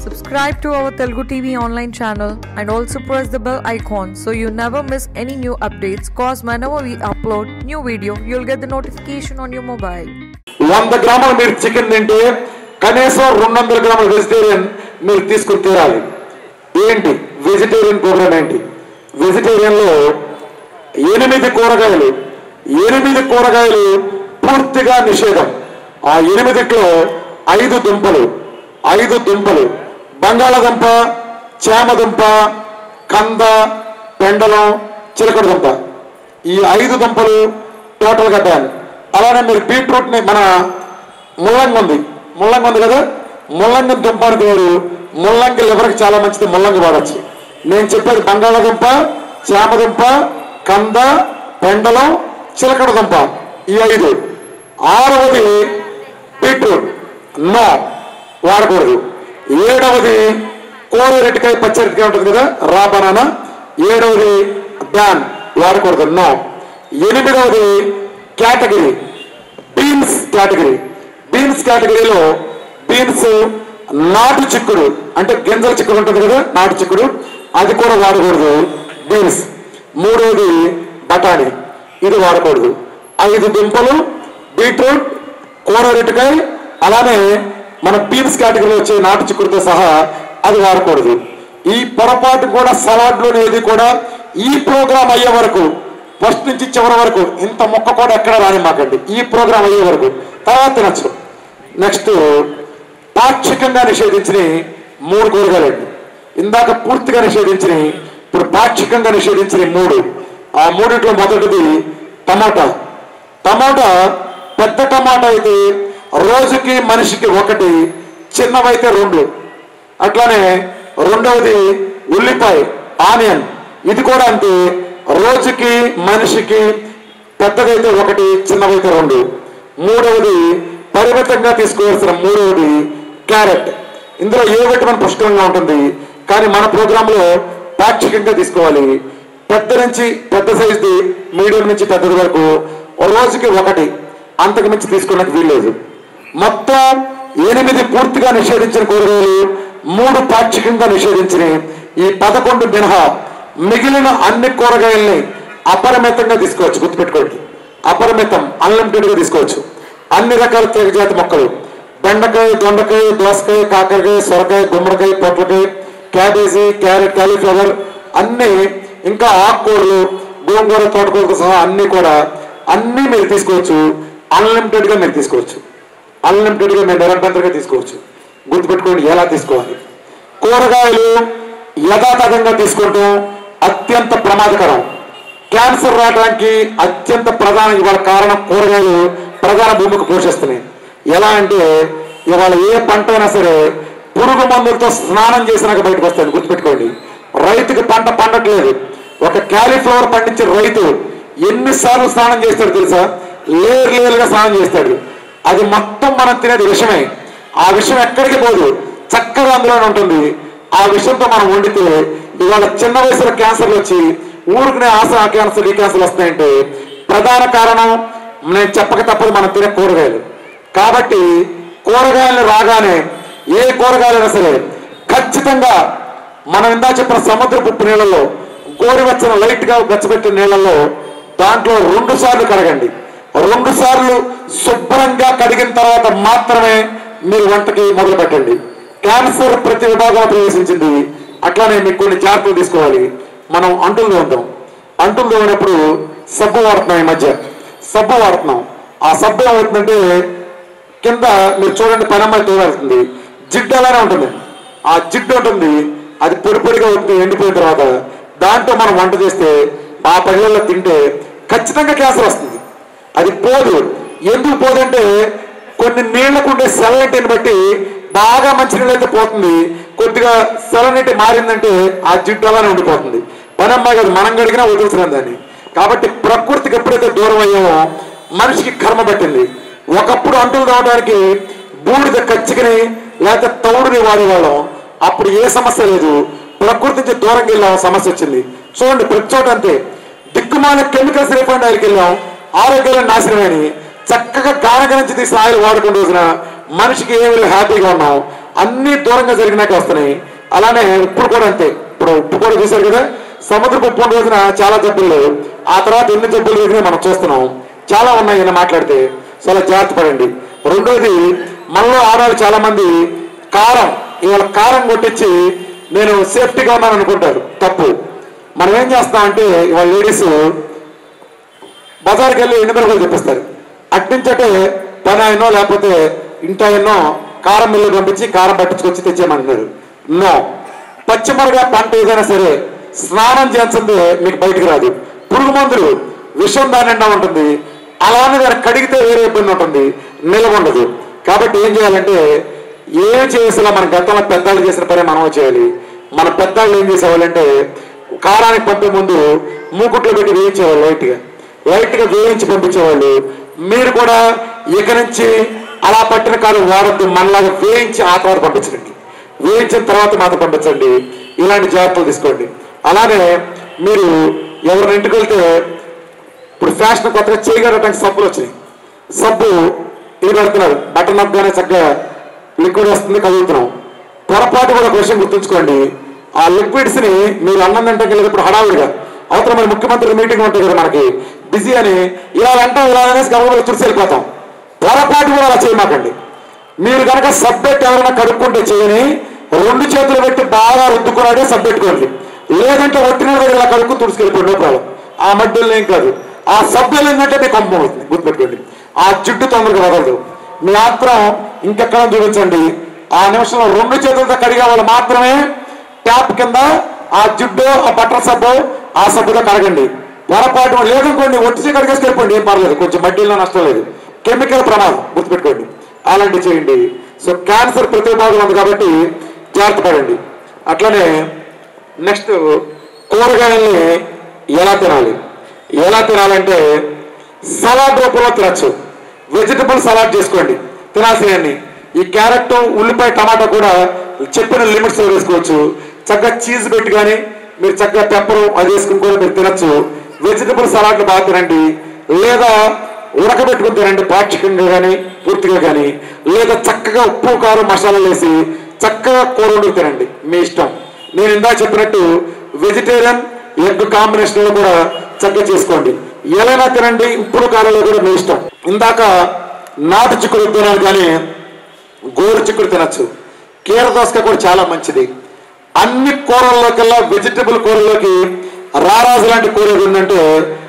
Subscribe to our Telugu TV online channel and also press the bell icon so you never miss any new updates, cause whenever we upload new video you'll get the notification on your mobile. 100 గ్రాముల మీరు chicken తింటే కనీసం 200 గ్రాముల vegetarian మీరు తీసుకుని తీరాలి. ఏంటి vegetarian programme ఏంటి? వెజిటేరియన్ లో 8 కూరగాయలు పూర్తిగా నిషేధం. ఆ 8లో 5 దుంపలు బంగాళదుంప, చామదుంప, కంద, పెండలం, చిలకడ దుంప, ఈ 5 దుంపలు టోటల్గా బ్యాన్. అలానే మీరు బీట్రూట్ని మన ముల్లంగి ఉంది కదా, ముల్లంగి దుంప అనుకోరు, ముల్లంగి లివర్కి చాలా మంచిది, ముల్లంగి వాడచ్చు. నేను చెప్పేది బంగాళదుంప, చామదుంప, కంద, పెండలం, చిలకడ దుంప, ఈ 5. 6వది బీట్రూట్, నో వాడకూడదు. 7వది కూరరెట్టికాయ, పచ్చరెట్టికాయ ఉంటుంది కదా, రా బనానా, 7వది బ్యాన్, వాడకూడదు, నో. 8వది కేటగిరీ బీన్స్ కేటగిరీలో బీన్స్, నాటు చిక్కుడు అంటే గింజల చిక్కుడు ఉంటుంది కదా, నాటు చిక్కుడు, అది కూడా వాడకూడదు, బీన్స్. 3వది బఠానీ, ఇది వాడకూడదు. 5 దుంపలు, బీట్రూట్, కూరరెట్టికాయ, అలానే మన బీన్స్ కేటగిరీలో వచ్చే నాటు చిక్కుడుతో సహా అది వాడకూడదు. ఈ పొరపాటు కూడా సలాడ్లోనే ఏది కూడా ఈ ప్రోగ్రాం అయ్యే వరకు, ఫస్ట్ నుంచి చివరి వరకు ఇంత మొక్క కూడా ఎక్కడ రాని మాకండి. ఈ ప్రోగ్రాం అయ్యే వరకు, తర్వాత తినచ్చు. నెక్స్ట్ పాక్షికంగా నిషేధించిన 3 కూరగాయలండి. ఇందాక పూర్తిగా నిషేధించిన, ఇప్పుడు పాక్షికంగా నిషేధించిన 3. ఆ 3లో మొదటిది టమాటా. పెద్ద టమాటా అయితే రోజుకి మనిషికి 1, చిన్నవైతే 2. అట్లానే 2వది ఉల్లిపాయ, ఆనియన్, ఇది కూడా అంతే, రోజుకి మనిషికి పెద్దదైతే 1, చిన్నవైతే 2. 3వది పరిమితంగా తీసుకోవాల్సిన 3వది క్యారెట్. ఇందులో ఏ విటమిన్ పుష్కలంగా ఉంటుంది, కానీ మన ప్రోగ్రాంలో పాక్షికంగా తీసుకోవాలి. పెద్ద నుంచి పెద్ద సైజుది, మీడియం నుంచి పెద్దది వరకు రోజుకి 1, అంతకు మించి తీసుకోవడానికి వీల్లేదు. మొత్తం 8 పూర్తిగా నిషేధించిన కూరగాయలు, 3 పాక్షికంగా నిషేధించిన ఈ 11 మినహా మిగిలిన అన్ని కూరగాయల్ని అపరిమితంగా తీసుకోవచ్చు. గుర్తుపెట్టుకోండి, అపరిమితం, అన్లిమిటెడ్గా తీసుకోవచ్చు. అన్ని రకాల తీగజాతి మొక్కలు, బెండకాయ, దొండకాయ, దోసకాయ, కాకరకాయ, సొరకాయ, గుమ్మడికాయ, పొట్లకాయ, క్యాబేజీ, క్యారెట్, కాలీఫ్లవర్, అన్ని, ఇంకా ఆకుకూరలు, గోంగూర, తోటకూరతో సహా అన్ని మీరు తీసుకోవచ్చు. అన్లిమిటెడ్గా మీరు తీసుకోవచ్చు. అన్లిమిటెడ్గా మీరు నిరంతరంగా తీసుకోవచ్చు. గుర్తుపెట్టుకోండి ఎలా తీసుకోవాలి. కూరగాయలు యథాతథంగా తీసుకుంటాం అత్యంత ప్రమాదకరం. క్యాన్సర్ రావడానికి అత్యంత ప్రధాన ఇవాళ కారణం కూరగాయలు ప్రధాన భూమికి పోషిస్తున్నాయి. ఎలా అంటే ఇవాళ ఏ పంట అయినా సరే పురుగు మందులతో స్నానం చేసినాక బయటకు వస్తుంది. గుర్తుపెట్టుకోండి, రైతుకి పంట పండట్లేదు. ఒక క్యాలీఫ్లవర్ పండించే రైతు ఎన్నిసార్లు స్నానం చేస్తాడు తెలుసా? లేరుగా స్నానం చేస్తాడు. అది మొత్తం మనం తినేది విషమే. ఆ విషయం ఎక్కడికి పోదు, చక్కగా అందులోనే ఉంటుంది. ఆ విషయంతో మనం వండితే ఇవాళ చిన్న వయసులో క్యాన్సర్లు వచ్చి ఊరుకునే ఆ క్యాన్సర్, ఈ క్యాన్సర్లు వస్తాయంటే ప్రధాన కారణం నేను చెప్పక తప్పదు, మనం తినే కూరగాయలు. కాబట్టి కూరగాయలు రాగానే ఏ కూరగాయలైనా సరే ఖచ్చితంగా మనం ఇందా చెప్పిన సముద్రపు నీళ్ళలో, గోరువెచ్చని లైట్గా వెచ్చబెట్టిన నీళ్ళలో దాంట్లో 2 సార్లు కడగండి. 2 సార్లు శుభ్రంగా కడిగిన తర్వాత మాత్రమే మీరు వంటకి మొదలు పెట్టండి. క్యాన్సర్ ప్రతి విభాగంలో ప్రవేశించింది. అట్లానే మీకు కొన్ని జాగ్రత్తలు తీసుకోవాలి. మనం అంటులు తోమినప్పుడు సబ్బు వాడుతున్నాం. ఈ మధ్య సబ్బు వాడుతున్నాం. ఆ సబ్బు ఏమవుతుందంటే కింద మీరు చూడండి, పనమ్మాయి తోమేస్తుంది, జిడ్డు అలానే ఉంటుంది. ఆ జిడ్డు ఉంటుంది, అది పొడిగా ఉంటుంది. ఎండిపోయిన తర్వాత దాంట్లో మనం వంట చేస్తే, ఆ పళ్ళల్లో తింటే ఖచ్చితంగా క్యాన్సర్ వస్తుంది. అది పోదు. ఎందుకు పోదంటే కొన్ని నీళ్లకు ఉండే సెలనిటీని బట్టి బాగా మంచినీళ్ళు అయితే పోతుంది, కొద్దిగా సెలనిటీ మారిందంటే ఆ జిడ్డు అలానే ఉండిపోతుంది. పనమ్మాయి కాదు, మనం గడిగినా వదులుతున్నాం దాన్ని. కాబట్టి ప్రకృతికి ఎప్పుడైతే దూరం అయ్యామో మనిషికి కర్మ పట్టింది. ఒకప్పుడు అంటులు తోమడానికి బూడిద కచ్చికని లేకపోతే తౌడుని వాడేవాళ్ళం. అప్పుడు ఏ సమస్య లేదు. ప్రకృతి నుంచి దూరంగా వెళ్ళాం, సమస్య వచ్చింది. చూడండి, ప్రతి చోట అంతే. దిక్కుమాల కెమికల్స్ రిఫైండ్ ఆయిల్కి వెళ్ళాం, ఆరోగ్యాలు నాశనమని. చక్కగా గానగ నుంచి తీసిన ఆయిల్ వాడుకున్న రోజున మనిషికి ఏమి హ్యాపీగా ఉన్నాం. అన్ని దూరంగా జరిగినాక వస్తున్నాయి. అలానే ఉప్పుడు కూడా అంతే. ఇప్పుడు ఉప్పు కూడా చూశారు కదా, సముద్రపు ఉప్పు ఉన్న రోజున చాలా జబ్బులు లేవు, ఆ తర్వాత ఎన్ని జబ్బులు జరిగినా మనం చూస్తున్నాం. చాలా ఉన్నాయి ఇలా మాట్లాడితే. చాలా జాగ్రత్త పడండి. రెండోది, మనలో ఆడవాళ్ళు చాలా మంది కారం, ఇవాళ కారం కొట్టించి నేను సేఫ్టీగా ఉన్నాను అనుకుంటారు. తప్పు. మనం ఏం చేస్తామంటే ఇవాళ లేడీస్ బజార్కి వెళ్ళి ఎండుమిరపకాయలు తెప్పిస్తారు. అట్నుంచటే పని ఆయనో లేకపోతే ఇంటాయనో కారం మిల్లు పంపించి కారం పట్టించుకొచ్చి తెచ్చేయమంటున్నారు. నో. పచ్చిమిరగా పంట ఏదైనా సరే స్నానం చేయాల్సిందే మీకు బయటకు రాదు. పురుగు మందులు విషం దాని నిండా ఉంటుంది. అలానే దాన్ని కడిగితే వేరే ఇబ్బంది ఉంటుంది, నిల్వ ఉండదు. కాబట్టి ఏం చేయాలంటే, ఏం చేసినా మన గతంలో పెద్దవాళ్ళు చేసిన పని మనం చేయాలి. మన పెద్దవాళ్ళు ఏం చేసేవాళ్ళంటే కారానికి పంపే ముందు మూకుట్లో పెట్టి వేయించేవాళ్ళు, లైట్గా వేయించి పంపించేవాళ్ళు. మీరు కూడా ఇక నుంచి అలా పట్టిన కాలం వాడద్దు, మనలాగా వేయించి ఆ తర్వాత పంపించండి. వేయించిన తర్వాత మాత్రం పంపించండి. ఇలాంటి జాగ్రత్తలు తీసుకోండి. అలానే మీరు ఎవరిని ఇంటికి వెళ్తే ఇప్పుడు ఫ్యాషన్ కొత్తగా చేయగలటానికి సబ్బులు వచ్చినాయి. సబ్బు ఇది పెడుతున్నారు, బటన్ నొక్కగానే చక్కగా లిక్విడ్ వస్తుంది, కదులుతున్నాం. పొరపాటు కూడా ఒక విషయం గుర్తుంచుకోండి, ఆ లిక్విడ్స్ ని మీరు అన్నం తింటే ఇప్పుడు హడావుడిగా అవతల మరి ముఖ్యమంత్రి మీటింగ్ ఉంటుంది కదా మనకి బిజీ అని ఇలా అంటాం, ఇలా అనేసి గవర్నమెంట్ తుడిసి వెళ్ళిపోతాం. పొరపాటు కూడా అలా చేయమాకండి. మీరు కనుక సబ్బెట్ ఎవరైనా కడుక్కుంటే చేయని 2 చేతులు పెట్టి బాగా రుద్దుకున్నాడే సబ్బెట్టుకోండి. లేదంటే ఒట్టిన దగ్గర ఇలా కడుక్కుని తుడుచుకెళ్ళిపోండి, నో ప్రాబ్లం. ఆ మధ్యలో ఏం కాదు. ఆ సబ్బులు ఏంటంటే మీకు కంపం అవుతుంది, గుర్తుపెట్టుకోండి. ఆ జిడ్డు తొందరగా వదలదు. మీ మాత్రం ఇంకెక్కడ చూపించండి. ఆ నిమిషంలో 2 చేతులతో కడిగే వాళ్ళు మాత్రమే ట్యాప్ కింద ఆ జిడ్డు, ఆ బట్టర్ సబ్బు, ఆ సబ్బుతో కడగండి. పొరపాటు లేదనుకోండి ఒట్టి కడిగేసి వెళ్ళిపోండి, ఏం పర్లేదు, కొంచెం మడ్డీలో నష్టం లేదు. కెమికల్ ప్రమాదం, గుర్తుపెట్టుకోండి. అలాంటివి చేయండి. సో క్యాన్సర్ ప్రతి భాగం ఉంది కాబట్టి జాగ్రత్త పడండి. అట్లనే నెక్స్ట్, కూరగాయల్ని ఎలా తినాలంటే సలాడ్ రూపంలో తినచ్చు. వెజిటబుల్ సలాడ్ చేసుకోండి తినాల్సినవన్నీ. ఈ క్యారెట్, ఉల్లిపాయ, టమాటా కూడా చెప్పిన లిమిట్స్లో వేసుకోవచ్చు. చక్కగా చీజ్ పెట్టి కానీ మీరు చక్కగా పెప్పరు అది వేసుకుని కూడా మీరు తినచ్చు. వెజిటబుల్ సలాడ్లు బాగా తినండి. లేదా ఉడకబెట్టుకుని తినండి, పాక్షికంగా కానీ పూర్తిగా కానీ. లేదా చక్కగా ఉప్పు కారం మసాలాలు వేసి చక్కగా కూర వండుకు తినండి, మీ ఇష్టం. నేను ఇందాక చెప్పినట్టు వెజిటేరియన్ ఎగ్ కాంబినేషన్లో కూడా చక్కగా చేసుకోండి. ఎలా తినండి, ఉప్పుడు కారంలో కూడా మీ ఇష్టం. ఇందాక నాటు చిక్కుడు తినాలి కానీ గోరు చిక్కుడు తినచ్చు. కీర దోసకాయ కూడా చాలా మంచిది. అన్ని కూరల్లోకెల్లా వెజిటబుల్ కూరలోకి రారాజు లాంటి కూర ఏంటంటే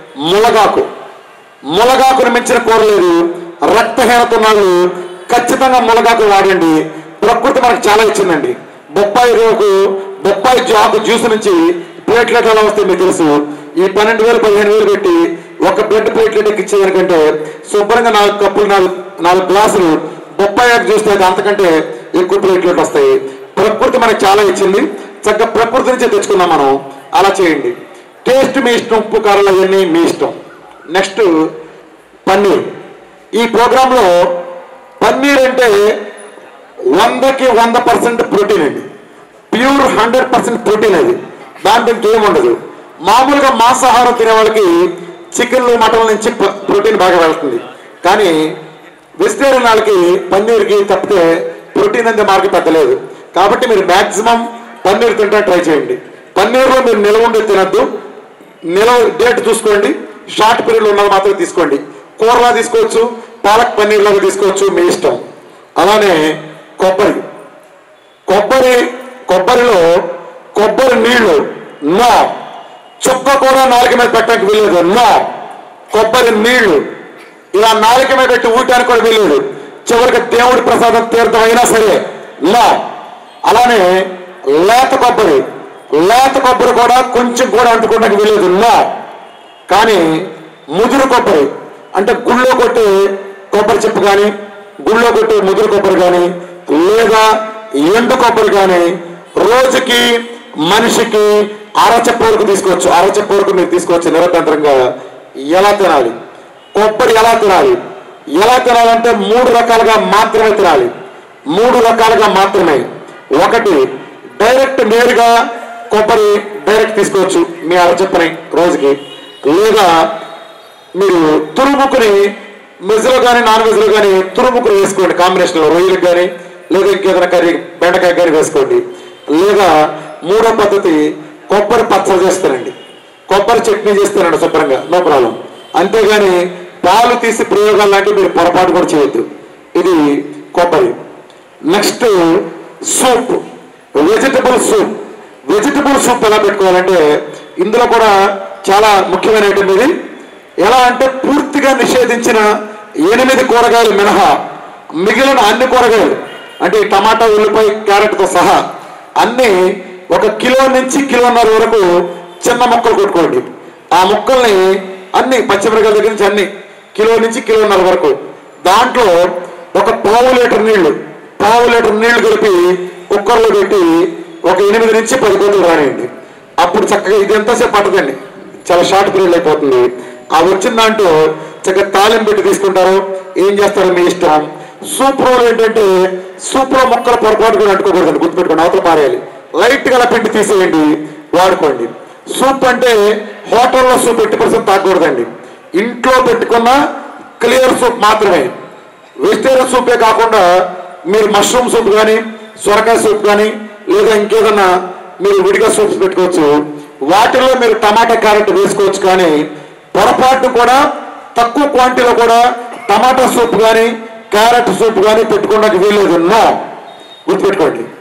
ములగాకును మించిన కూర లేదు. రక్తహీనత ఉన్న వాళ్ళు ఖచ్చితంగా ములగాకు వాడండి. ప్రకృతి మనకు చాలా ఇచ్చిందండి. బొప్పాయి ఆకు జ్యూస్ నుంచి ప్లేట్లెట్ ఎలా వస్తాయి మీకు తెలుసు. ఈ 12,000 15,000 పెట్టి ఒక బ్రెడ్ ప్లేట్లెట్ ఎక్కించేదానికంటే శుభ్రంగా 4 కప్పులు 4 గ్లాసులు బొప్పాయి ఆకు జ్యూస్ అయితే అంతకంటే ఎక్కువ ప్లేట్లెట్ వస్తాయి. ప్రకృతి మనకు చాలా ఇచ్చింది, చక్కగా ప్రకృతి నుంచే తెచ్చుకుందాం మనం. అలా చేయండి. టేస్ట్ మీ ఇష్టం, ఉప్పు కారాలు అవన్నీ మీ ఇష్టం. నెక్స్ట్, పన్నీర్. ఈ ప్రోగ్రాంలో పన్నీర్ అంటే 100కి 100% ప్రోటీన్ అండి. ప్యూర్ 100% ప్రోటీన్ అది. దాంట్లో ఇంకేం ఉండదు. మామూలుగా మాంసాహారం తినే వాళ్ళకి చికెన్లు, మటన్ నుంచి ప్రోటీన్ బాగా వెళ్తుంది. కానీ వెజిటేరియన్ వాళ్ళకి పన్నీర్కి తప్పితే ప్రోటీన్ అంతే మార్గం పెద్దలేదు. కాబట్టి మీరు మ్యాక్సిమం పన్నీర్ తింటా ట్రై చేయండి. పన్నీర్లో మీరు నిల్వ ఉండి తినద్దు, నిల్వ డేట్ చూసుకోండి. షార్ట్ పీరియడ్లో ఉన్నది మాత్రమే తీసుకోండి. కూరలా తీసుకోవచ్చు, పాలక్ పన్నీర్ లాగా తీసుకోవచ్చు, మీ ఇష్టం. అలానే కొబ్బరిలో కొబ్బరి నీళ్లు నో, చుక్క కూడా నాలుక మీద పెట్టడానికి వీల్లేదు. నో, కొబ్బరి నీళ్లు ఇలా నాలుక మీద పెట్టి ఊయటానికి కూడా వీల్లేదు. చివరికి దేవుడి ప్రసాదం తీర్థం అయినా సరే నో. అలానే లేత కొబ్బరి కూడా కొంచెం కూడా అంటుకోవడానికి వీల్లేదు. నో. కానీ ముదురు కొబ్బరి అంటే గుళ్ళో కొట్టే కొబ్బరి చెప్పు కానీ, గుళ్ళో కొట్టే ముదురు కొబ్బరి కానీ, లేదా ఎండు కొబ్బరి కానీ రోజుకి మనిషికి అరచెప్ప వరకు తీసుకోవచ్చు. అరచెప్ప వరకు మీరు తీసుకోవచ్చు నిరభ్యంతరంగా. ఎలా తినాలి, కొబ్బరి ఎలా తినాలంటే 3 రకాలుగా మాత్రమే తినాలి. 3 రకాలుగా మాత్రమే. ఒకటి, డైరెక్ట్ నేరుగా కొబ్బరి డైరెక్ట్ తీసుకోవచ్చు మీ అరచెప్పని రోజుకి. లేదా మీరు తురుముకుని వెజ్లో కానీ నాన్ వెజ్లో కానీ తురుముకుని వేసుకోండి. కాంబినేషన్లో రొయ్యలకు కానీ లేదా ఇంకేదైనా కర్రీ బెండకాయ కర్రీ వేసుకోండి. లేదా మూడో పద్ధతి కొబ్బరి పచ్చడి చేస్తానండి, కొబ్బరి చట్నీ చేస్తానండి శుభ్రంగా, నో ప్రాబ్లం. అంతేగాని పాలు తీసి ప్రయోగాలు లాంటివి మీరు పొరపాటు కూడా చేయొద్దు. ఇది కొబ్బరి. Next soup, vegetable soup. Vegetable soup ఎలా పెట్టుకోవాలంటే ఇందులో కూడా చాలా ముఖ్యమైన ఐటమ్ ఇది. ఎలా అంటే పూర్తిగా నిషేధించిన 8 కూరగాయలు మినహా మిగిలిన అన్ని కూరగాయలు అంటే టమాటా, ఉల్లిపాయ, క్యారెట్తో సహా అన్నీ 1 కిలో నుంచి కిలోన్నర వరకు చిన్న ముక్కలు కొట్టుకోండి. ఆ ముక్కల్ని అన్ని పచ్చిమిరకాయల దగ్గర నుంచి అన్ని కిలో నుంచి కిలోన్నర వరకు దాంట్లో ఒక పావు లీటర్ నీళ్లు కలిపి కుక్కర్లో పెట్టి ఒక 8 నుంచి 10 కోట్లు రానియండి. అప్పుడు చక్కగా ఇది ఎంతసేపు పట్టదండి, చాలా షార్ట్ పీరియడ్ అయిపోతుంది. ఆ వచ్చిన దాంట్లో చక్కగా తాలింపు పెట్టి తీసుకుంటారు, ఏం చేస్తారో మీ ఇష్టం. సూప్ రోల్ ఏంటంటే సూప్లో ముక్కలు పొరపాటు కూడా అంటుకోకూడదండి, గుర్తుపెట్టుకోండి, అవతల పారేయాలి. లైట్గా అలా పిండి తీసేయండి, వాడుకోండి. సూప్ అంటే హోటల్లో సూప్ 80% తాగకూడదండి, ఇంట్లో పెట్టుకున్న క్లియర్ సూప్ మాత్రమే. వెజిటేరియన్ సూపే కాకుండా మీరు మష్రూమ్ సూప్ కానీ, సొరకాయ సూప్ కానీ, లేదా ఇంకేదన్నా మీరు విడిగా సూప్స్ పెట్టుకోవచ్చు. వాటిల్లో మీరు టమాటా, క్యారెట్ వేసుకోవచ్చు. కానీ పొరపాటు కూడా తక్కువ క్వాంటిటీలో కూడా టమాటా సూప్ కానీ క్యారెట్ సూప్ కానీ పెట్టుకోవడానికి వీల్లేదు. నో, గుర్తుపెట్టుకోండి.